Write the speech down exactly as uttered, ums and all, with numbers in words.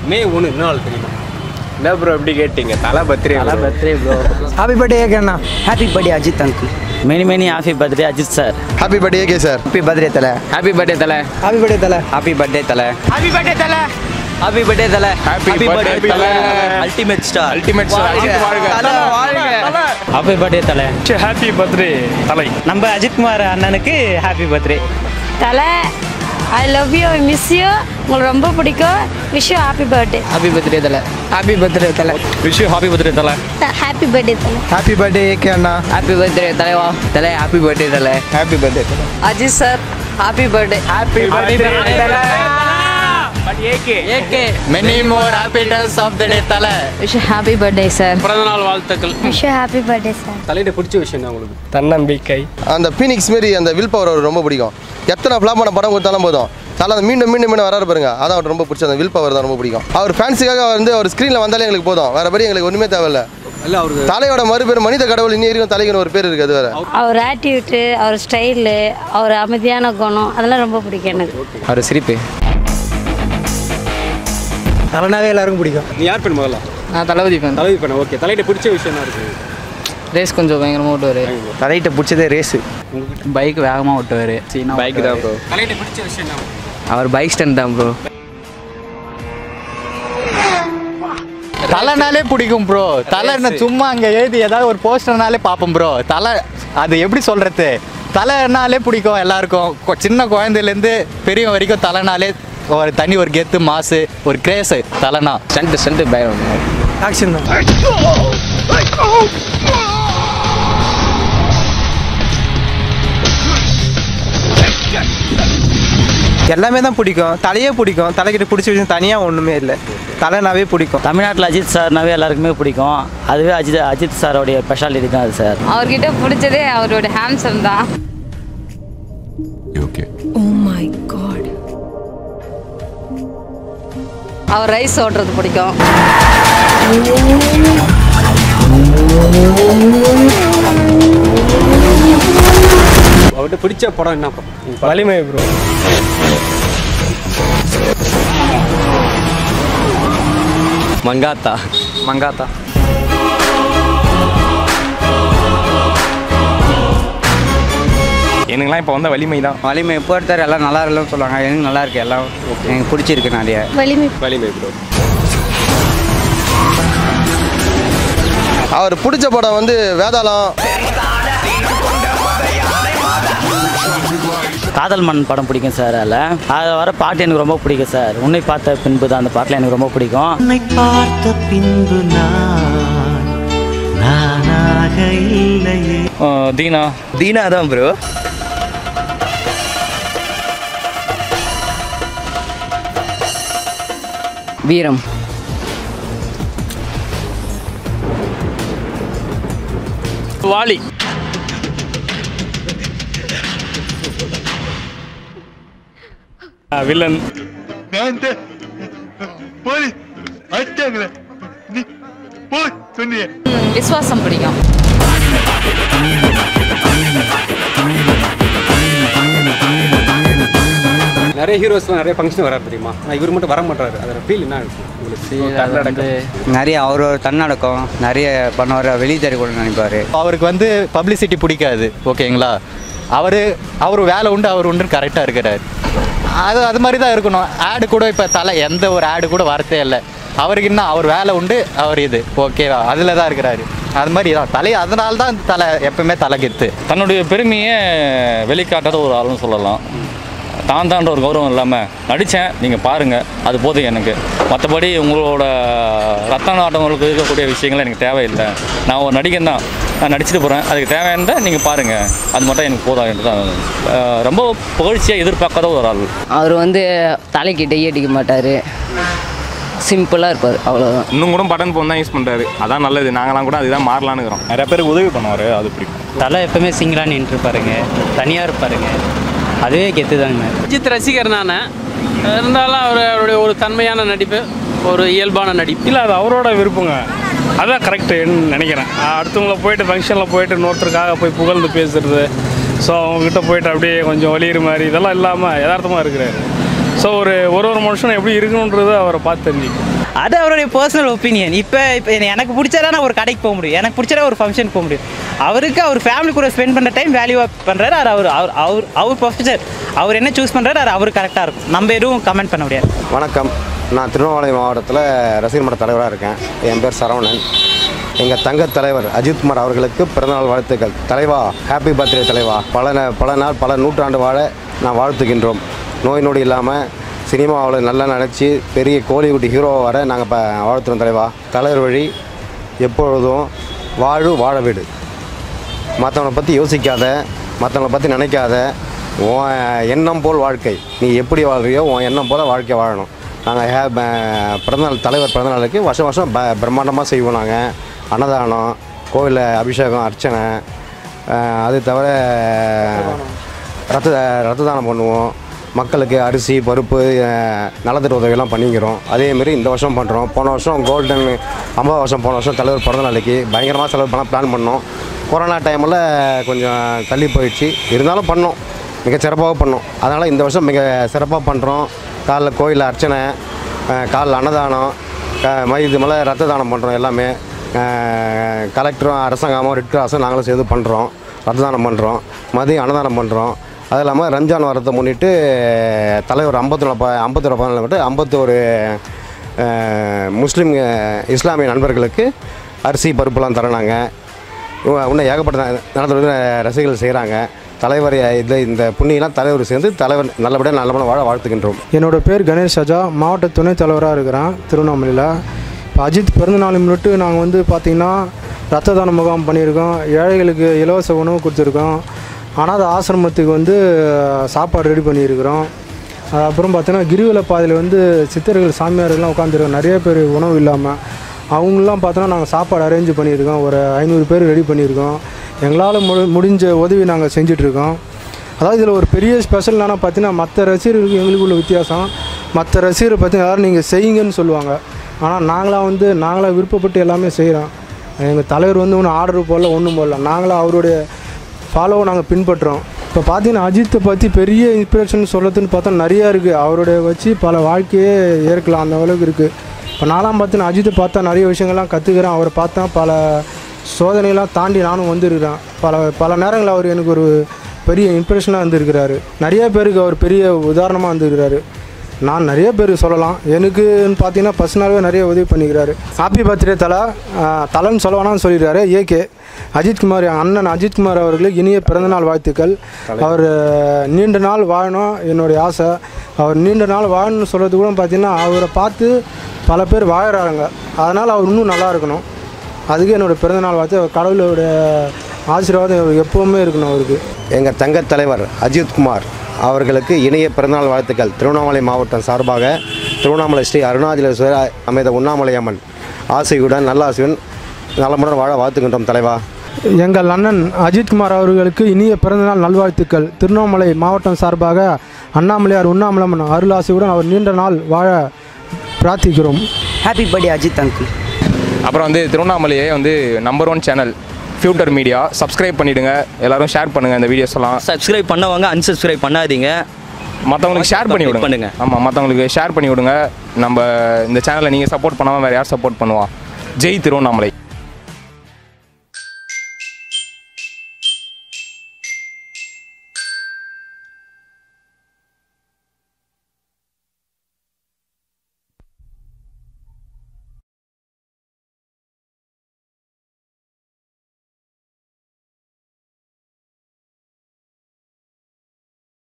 மே ஒன்று என்ன நாள் தெரியுமா? என்ன ப்ரோ எப்படி கேட்டீங்க? Thala birthday. Thala birthday bro. Happy birthday ஏகேண்ணா. Happy birthday Ajith uncle. Many many happy birthday Ajith sir. Happy birthday AK sir. Happy birthday Thala. Happy birthday Thala. Happy birthday Thala. Happy birthday Thala. Happy birthday Thala. Happy birthday Thala. Happy birthday Thala. Ultimate star. Ultimate star. Thala வாழ்க. Happy birthday Thala. Happy birthday Thala. நம்ம அஜித் குமார் அண்ணனுக்கு happy birthday. Thala I love you, I miss you, உங்களுக்கு ரொம்ப பிடிக்கும். Wish you happy birthday. Happy birthday Thala. Happy birthday Thala. Wish you happy birthday Thala. Happy birthday Thala. Happy birthday AK அண்ணா. Happy birthday தலைவா. Thala happy birthday Thala. Happy birthday Thala. Ajith sir happy birthday. Happy birthday Thala. But AK AK many more happiness of the day Thala. Wish you happy birthday sir. பிறந்த நாள் வாழ்த்துக்கள். Wish you happy birthday sir. தலையிட பிடிச்ச விஷயம் தான் உங்களுக்கு? தன்னம்பிக்கை. அந்த பீனிக்ஸ் மாரி அந்த வில் பவர் அவர் ரொம்ப பிடிக்கும். எத்தனை ஃப்ளாப்பான படம் கொடுத்தாலும் போதும், தலை அந்த மீண்டும் மீண்டும் மீண்டும் வராரு பாருங்க, அதான் அவர் ரொம்ப பிடிச்ச அந்த வில் பவர் தான் ரொம்ப பிடிக்கும். அவர் ஃபேன்ஸுக்காக வந்து அவர் ஸ்க்ரீனில் வந்தாலே எங்களுக்கு போதும், வேறபடி எங்களுக்கு ஒன்றுமே தேவையில்லை. இல்லை அவருக்கு தலையோட மறுபேர் மனித கடவுள் இன்னி வரைக்கும் தலைக்குன்னு ஒரு பேர் இருக்குது. அது வேற அவர் ஆட்டிடியூட்டு, அவர் ஸ்டைலு, அவர் அமைதியான குணம், அதெல்லாம் ரொம்ப பிடிக்கும் எனக்கு. அவர் சிரிப்பு. தலைனாவே எல்லாருக்கும் பிடிக்கும். நீ யார் பெண் முதல்ல? நான் தளபதி ஃபேன். தலைவி பெண். ஓகே, தலையிட பிடிச்ச விஷயம் தான் இருக்குது. ரேஸ் கொஞ்சம் பயங்கரமாக ஓட்டுவார். தலையிட்ட பிடிச்சதே ரேஸு. பைக் வேகமாக ஓட்டுவார். பைக் தான் ப்ரோ. தலையிட பிடிச்ச விஷயம் தான் அவர் பைக் ஸ்டாண்ட் தான் ப்ரோ. தலைனாலே பிடிக்கும் ப்ரோ. தலை என்ன சும்மா அங்கே எழுதி ஏதாவது ஒரு போஸ்டர்னாலே பார்ப்போம் ப்ரோ. தலை அது எப்படி சொல்கிறது, தலைனாலே பிடிக்கும் எல்லாருக்கும். சின்ன குழந்தையிலேருந்து பெரிய வரைக்கும் தலைனாலே ஒரு தனி ஒரு கெத்து மாசு ஒரு கிரேஸு தலைனா. ஸ்டண்ட் ஸ்டண்ட் பயம். ஆக்ஷன் தான். எல்லாமே தான் பிடிக்கும். தலையே பிடிக்கும். தலைக்கிட்ட பிடிச்ச விஷயம் தனியாக ஒன்றுமே இல்லை, தலைனாவே பிடிக்கும். தமிழ்நாட்டில் அஜித் சார்னாவே எல்லாருக்குமே பிடிக்கும். அதுவே அஜித் அஜித் சாரோடைய ஸ்பெஷாலிட்டி தான் அது சார். அவர்கிட்ட பிடிச்சதே அவரோட ஹேண்ட்ஸம் தான். அவர் ரைஸ் ஓட்டுறது பிடிக்கும். அவர்கிட்ட பிடிச்ச படம் என்ன படம்? வலிமை ப்ரோ. மங்காத்தா. மங்காத்தா. எனக்குலாம் இப்போ வந்த வலிமை தான். வலிமை எப்போ எடுத்தார் எல்லாம் நல்லா இருக்குன்னு சொல்லுவாங்க. எனக்கு நல்லா இருக்கு, எல்லாம் எனக்கு பிடிச்சிருக்கு நிறைய. வலிமை வலிமை ப்ரோ. அவர் பிடிச்ச படம் வந்து வேதாளம். காதல் மண் படம் பிடிக்கும் சார். அதில் அதில் வர பாட்டு எனக்கு ரொம்ப பிடிக்கும் சார். உன்னை பார்த்த பின்பு தான் அந்த பாட்டில் எனக்கு ரொம்ப பிடிக்கும். உன்னை பார்த்த பின்பு நான் நானாக இல்லையே. தீனா. தீனா தான் ப்ரோ. வீரம். வாலி. வில்லன். விசுவாசம் பிடிக்கும். நிறைய ஹீரோஸ்லாம் நிறைய ஃபங்க்ஷன் வராது தெரியுமா? ஆனால் இவர் மட்டும் வர மாட்டாரு. அதோட ஃபீல் என்ன இருக்கும் உங்களுக்கு? நிறைய அவர் ஒரு தன்னடக்கம் நிறைய பண்ணுவார். வெளியே தெரியக்கூட நினைப்பார். அவருக்கு வந்து பப்ளிசிட்டி பிடிக்காது. ஓகேங்களா, அவர் அவர் வேலை உண்டு அவர் உண்டு கரெக்டாக இருக்கிறார். அது அது மாதிரி தான் இருக்கணும். ஆடு கூட இப்போ தலை எந்த ஒரு ஆடு கூட வரத்தே இல்லை. அவருக்கு என்ன, அவர் வேலை உண்டு அவர் இது ஓகேவா, அதில் தான் இருக்கிறாரு. அது மாதிரி தான் தலை. அதனால தான் தலை எப்பவுமே தலை கெத்து. தன்னுடைய பெருமையை வெளிக்காட்டாத ஒரு ஆளுன்னு சொல்லலாம். தான் தான்ற ஒரு கௌரவம் இல்லாமல் நடித்தேன், நீங்கள் பாருங்கள், அது போதும் எனக்கு. மற்றபடி உங்களோட ரத்த நாட்டவங்களுக்கு இருக்கக்கூடிய விஷயங்கள் எனக்கு தேவையில்லை. நான் ஒரு நடிகன் தான், நான் நடிச்சுட்டு போகிறேன், அதுக்கு தேவையான நீங்கள் பாருங்கள், அது மட்டும் எனக்கு போதும் என்று தான். ரொம்ப புகழ்ச்சியாக எதிர்பார்க்காத ஒரு ஆள். அவர் வந்து தலைக்கு டை அடிக்க மாட்டார், சிம்பிளாக இருப்பார், அவ்வளோதான். இன்னும் கூட பட்டன் ஃபோன் தான் யூஸ் பண்ணுறாரு, அதான் நல்லது. நாங்களாம் கூட அதுதான் மாறலான்னு இருக்கிறோம். நிறைய பேருக்கு உதவி பண்ணுவார், அது பிடிக்கும். தலை எப்பவுமே சிங்கிளாக நின்று இருப்பாருங்க, தனியாக இருப்பாருங்க, அதுவே கெத்து தாங்க. அஜித் ரசிகர் நான் இருந்தாலும் அவர் அவருடைய ஒரு தன்மையான நடிப்பு, ஒரு இயல்பான நடிப்பு. இல்லை, அது அவரோட விருப்பங்க, அதான் கரெக்டுன்னு நினைக்கிறேன். அடுத்தவங்கள போயிட்டு ஃபங்க்ஷனில் போயிட்டு இன்னொருத்தருக்காக போய் புகழ்ந்து பேசுறது, ஸோ அவங்கக்கிட்ட போயிட்டு அப்படியே கொஞ்சம் வலியுற மாதிரி இதெல்லாம் இல்லாமல் யதார்த்தமாக இருக்கிறாரு. ஸோ ஒரு ஒரு ஒரு மனுஷனும் எப்படி இருக்கணுன்றது அவரை பார்த்து தெரிஞ்சுக்கணும். அது அவருடைய பர்சனல் ஒப்பீனியன். இப்போ இப்போ எனக்கு பிடிச்சதா நான் ஒரு கடைக்கு போக முடியும், எனக்கு பிடிச்சதா ஒரு ஃபங்க்ஷனுக்கு போக முடியும். அவருக்கு அவர் ஃபேமிலி கூட ஸ்பெண்ட் பண்ணுற டைம் வேல்யூவாக பண்ணுறாரு. அது அவர் அவர் அவர் அவர் ப்ரொஃபஸர், அவர் என்ன சூஸ் பண்ணுறாரு அது அவர் கரெக்டாக இருக்கும். நம்ம எதுவும் கமெண்ட் பண்ண முடியாது. வணக்கம், நான் திருவண்ணாமலை மாவட்டத்தில் ரசிகர் மன்ற தலைவராக இருக்கேன். என் பேர் சரவணன். எங்கள் தங்க தலைவர் அஜித்குமார் அவர்களுக்கு பிறந்தநாள் வாழ்த்துக்கள். தலைவா, ஹாப்பி பர்த்டே தலைவா. பல ந- பல நாள் பல நூற்றாண்டு வாழ நான் வாழ்த்துகின்றோம். நோய் நொடி இல்லாமல் சினிமாவில் நல்லா நடித்து பெரிய கோலிவுட் ஹீரோவை வர நாங்கள் இப்போ வாழ்த்துறோம் தலைவா. தலைவர் வழி எப்பொழுதும் வாழு வாழ வீடு. மற்றவங்களை பற்றி யோசிக்காத, மற்றவங்களை பற்றி நினைக்காத, உன் எண்ணம் போல் வாழ்க்கை. நீ எப்படி வாழ்றியோ உன் எண்ணம் போல் வாழ்க்கை வாழணும். நாங்கள் ஹே பிறந்தநாள் தலைவர் பிறந்தநாளுக்கு வருஷம் வருஷம் ப பிரம்மாண்டமாக செய்வோம். நாங்கள் அன்னதானம், கோவிலில் அபிஷேகம், அர்ச்சனை, அது தவிர ரத்த ரத்த தானம் பண்ணுவோம். மக்களுக்கு அரிசி, பருப்பு, நலத்திட்ட உதவியெல்லாம் பண்ணிக்கிறோம். அதேமாரி இந்த வருஷம் பண்ணுறோம். போன வருஷம் கோல்டன் ஐம்பது வருஷம் போன வருஷம் தலைவர் பிறந்த நாளைக்கு பயங்கரமாக செலவு பண்ண பிளான் பண்ணோம். கொரோனா டைமில் கொஞ்சம் தள்ளி போயிடுச்சு, இருந்தாலும் பண்ணோம், மிக சிறப்பாக பண்ணோம். அதனால் இந்த வருஷம் மிக சிறப்பாக பண்ணுறோம். காலைல கோயிலில் அர்ச்சனை, காலைல அன்னதானம், க மைது மேலே ரத்த தானம் பண்ணுறோம். எல்லாமே கலெக்டரும் அரசாங்கமும் ரெட் கிராஸும் நாங்களும் சேர்ந்து பண்ணுறோம். ரத்த தானம் பண்ணுறோம், மதியம் அன்னதானம் பண்ணுறோம். அது இல்லாமல் ரம்ஜான் வரத்தை முன்னிட்டு தலைவர் ஐம்பத்தி நாலு ஐம்பத்தி ஒரு பதினாலு விட்டு ஐம்பத்தோரு முஸ்லீம் இஸ்லாமிய நண்பர்களுக்கு அரிசி பருப்புலாம் தரணாங்க. இன்னும் ஏகப்பட்ட நடந்த ரசிகர்கள் செய்கிறாங்க. தலைவர் இதில் இந்த புண்ணியெல்லாம் தலைவர் சேர்ந்து தலைவர் நல்லபடியாக நல்லபடியாக வாழ வாழ்த்துக்கின்றோம். என்னோடய பேர் கணேஷ் ராஜா, மாவட்ட துணைத் தலைவராக இருக்கிறேன் திருவண்ணாமலையில். இப்போ அஜித் பிறந்தநாள் முன்னிட்டு நாங்கள் வந்து பார்த்திங்கன்னா ரத்த தான முகாம் பண்ணியிருக்கோம். ஏழைகளுக்கு இலவச உணவு கொடுத்துருக்கோம். அனாதை ஆசிரமத்துக்கு வந்து சாப்பாடு ரெடி பண்ணியிருக்கிறோம். அப்புறம் பார்த்தீங்கன்னா கிரிவல பாதையில் வந்து சித்தர்கள் சாமியார்கள்லாம் உட்காந்துருக்கோம். நிறைய பேர் உணவு இல்லாமல் அவங்களாம் பார்த்தோன்னா நாங்கள் சாப்பாடு அரேஞ்ச் பண்ணியிருக்கோம். ஒரு ஐநூறு பேர் ரெடி பண்ணியிருக்கோம். எங்களால் முடி முடிஞ்ச உதவி நாங்கள் செஞ்சிட்ருக்கோம். அதாவது இதில் ஒரு பெரிய ஸ்பெஷல் என்னென்னா பார்த்தீங்கன்னா மற்ற ரசிகர்களுக்கு எங்களுக்கு உள்ள வித்தியாசம், மற்ற ரசிகரை பார்த்தீங்கன்னா யாரும் நீங்கள் செய்யுங்கன்னு சொல்லுவாங்க. ஆனால் நாங்களாம் வந்து நாங்களாக விருப்பப்பட்டு எல்லாமே செய்கிறோம். எங்கள் தலைவர் வந்து ஒன்றும் ஆர்டர் போடல, ஒன்றும் போடல, நாங்களாம் அவருடைய ஃபாலோவை நாங்கள் பின்பற்றுறோம். இப்போ பார்த்தீங்கன்னா அஜித்தை பற்றி பெரிய இன்ஸ்பிரேஷன் சொல்கிறதுன்னு பார்த்தா நிறையா இருக்குது. அவருடைய வச்சு பல வாழ்க்கையே ஏற்கலாம், அந்த அளவுக்கு இருக்குது. இப்போ நான்லாம் பார்த்தீங்கன்னா அஜித்தை பார்த்தா நிறைய விஷயங்கள்லாம் கற்றுக்கிறேன். அவரை பார்த்தா பல சோதனையெல்லாம் தாண்டி நானும் வந்துருக்கிறேன். பல பல நேரங்களில் அவர் எனக்கு ஒரு பெரிய இன்ஸ்பிரேஷனாக இருந்திருக்கிறாரு. நிறைய பேருக்கு அவர் பெரிய உதாரணமாக இருந்திருக்கிறாரு. நான் நிறைய பேர் சொல்லலாம். எனக்குன்னு பார்த்தீங்கன்னா பர்சனலாகவே நிறைய உதவி பண்ணிக்கிறாரு. ஹாப்பி பர்த்டே தலை தலைன்னு சொல்ல வேணாம்னு சொல்லிடுறாரு. ஏகே அஜித்குமார், அண்ணன் அஜித்குமார் அவர்களுக்கு இனிய பிறந்தநாள் வாழ்த்துக்கள். அவர் நீண்ட நாள் வாழணும் என்னுடைய ஆசை. அவர் நீண்ட நாள் வாழணும்னு சொல்கிறது கூட பார்த்திங்கன்னா அவரை பார்த்து பல பேர் வாழறாங்க. அதனால் அவர் இன்னும் நல்லா இருக்கணும். அதுக்கு என்னோடய பிறந்தநாள் வாழ்த்து. கடவுளோட ஆசீர்வாதம் எப்போவுமே இருக்கணும் அவருக்கு. எங்கள் தங்க தலைவர் அஜித்குமார் அவர்களுக்கு இணைய பிறந்தநாள் வாழ்த்துக்கள். திருவண்ணாமலை மாவட்டம் சார்பாக திருவண்ணாமலை ஸ்ரீ அருணாச்சலேஸ்வரர் அமைத உண்ணாமலை அம்மன் ஆசையுடன் நல்ல ஆசையுடன் நலமுடன் வாழ வாழ்த்துக்கின்றோம் தலைவா. எங்கள் அண்ணன் அஜித்குமார் அவர்களுக்கு இனிய பிறந்தநாள் நல்வாழ்த்துக்கள். திருவண்ணாமலை மாவட்டம் சார்பாக அண்ணாமலையார் உண்ணாமலை அம்மன் அருள் ஆசையுடன் அவர் நீண்ட நாள் வாழ பிரார்த்திக்கிறோம். Happy birthday Ajith uncle. அப்புறம் வந்து திருவண்ணாமலையே வந்து number one channel future media, subscribe பண்ணிவிடுங்க. எல்லோரும் ஷேர் பண்ணுங்கள் இந்த வீடியோஸ் எல்லாம். சப்ஸ்கிரைப் பண்ணவங்க அன்சப்ஸ்கிரைப் பண்ணாதீங்க, மற்றவங்களுக்கு ஷேர் பண்ணி விடுங்க பண்ணுங்க. ஆமாம், மற்றவங்களுக்கு ஷேர் பண்ணி விடுங்க. நம்ம இந்த சேனலை நீங்கள் சப்போர்ட் பண்ணாமல் வேறு யார் சப்போர்ட் பண்ணுவா? ஜெய் திருவண்ணாமலை.